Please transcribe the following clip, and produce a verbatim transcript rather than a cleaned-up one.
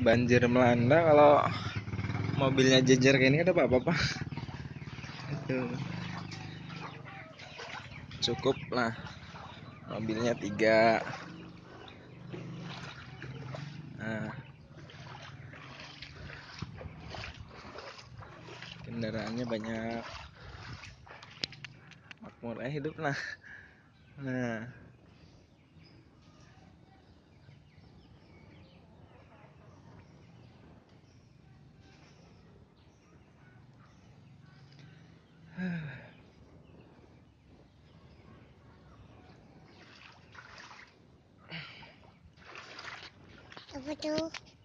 banjir melanda kalau mobilnya jejer kayak ini ada apa-apa, Pak? Itu cukup lah, mobilnya tiga. Nah, kendaraannya banyak, makmur eh hidup lah. Nah, Apa tuh?